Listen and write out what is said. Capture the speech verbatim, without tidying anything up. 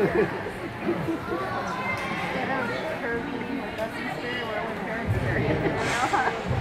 Instead of her being with us in spirit, we're with her in spirit.